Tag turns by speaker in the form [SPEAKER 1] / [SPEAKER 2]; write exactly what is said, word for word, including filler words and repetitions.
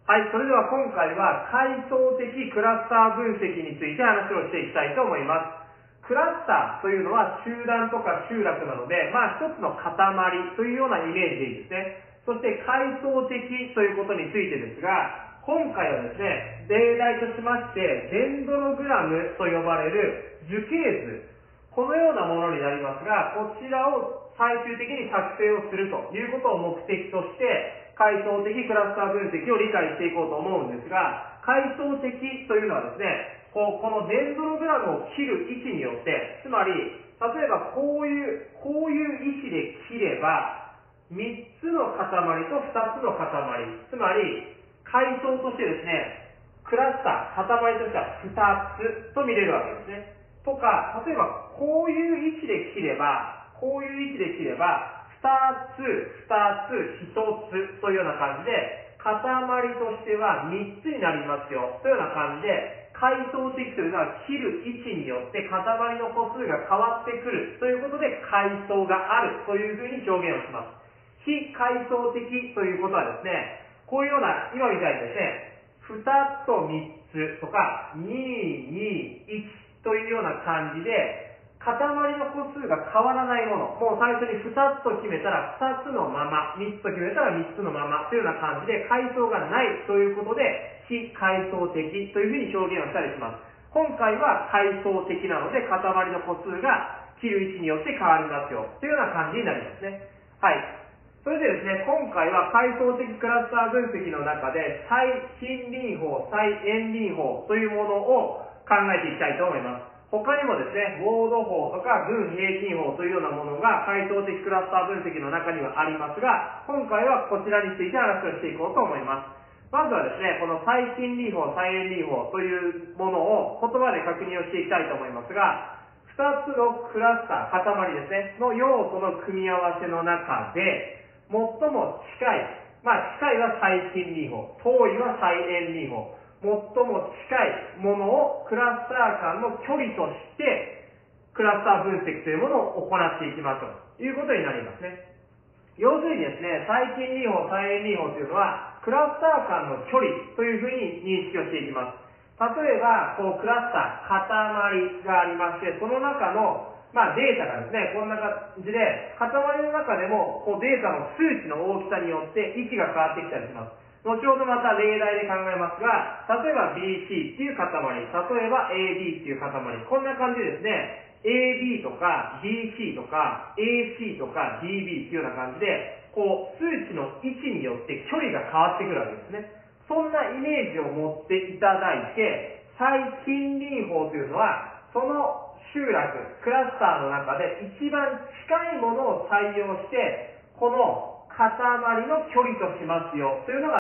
[SPEAKER 1] はい、それでは今回は階層的クラスター分析について話をしていきたいと思います。クラスターというのは集団とか集落なので、まあ一つの塊というようなイメージでいいですね。そして階層的ということについてですが、今回はですね、例題としまして、デンドログラムと呼ばれる樹形図、このようなものになりますが、こちらを最終的に作成をするということを目的として、階層的クラスター分析を理解していこうと思うんですが、階層的というのはですね、こうこのデンドログラムを切る位置によって、つまり、例えばこういう、こういう位置で切れば、みっつの塊とふたつの塊、つまり、階層としてですね、クラスター、塊としてはふたつと見れるわけですね。とか、例えばこういう位置で切れば、こういう位置で切れば、ふたつ、ふたつ、ひとつというような感じで、塊としてはみっつになりますよというような感じで、階層的というのは切る位置によって塊の個数が変わってくるということで階層があるというふうに表現をします。非階層的ということはですね、こういうような、今みたいにですね、ふたつとみっつとか、に、に、いちというような感じで、塊の個数が変わらないもの、もう最初にふたつと決めたらふたつのまま、みっつと決めたらみっつのままというような感じで階層がないということで非階層的というふうに表現をしたりします。今回は階層的なので塊の個数が切る位置によって変わりますよというような感じになりますね。はい。それでですね、今回は階層的クラスター分析の中で最近隣法、最遠隣法というものを考えていきたいと思います。他にもですね、ウォード法とか分平均法というようなものが階層的クラスター分析の中にはありますが、今回はこちらについて話をしていこうと思います。まずはですね、この最近隣法、最遠隣法というものを言葉で確認をしていきたいと思いますが、ふたつのクラスター、塊ですね、の要素の組み合わせの中で、最も近い、まあ近いは最近隣法、遠いは最遠隣法、最も近いものをクラスター間の距離としてクラスター分析というものを行っていきましょうということになりますね。要するにですね、最近隣法、最遠隣法というのはクラスター間の距離というふうに認識をしていきます。例えば、こうクラスター、塊がありまして、その中のまあデータがですね、こんな感じで、塊の中でもこうデータの数値の大きさによって位置が変わってきたりします。後ほどまた例題で考えますが、例えば ビーシー っていう塊、例えば エービー っていう塊、こんな感じでですね、エービー とか ビーシー とか エーシー とか ディービー っていうような感じで、こう数値の位置によって距離が変わってくるわけですね。そんなイメージを持っていただいて、最近隣法というのは、その集落、クラスターの中で一番近いものを採用して、この塊の距離としますよというのが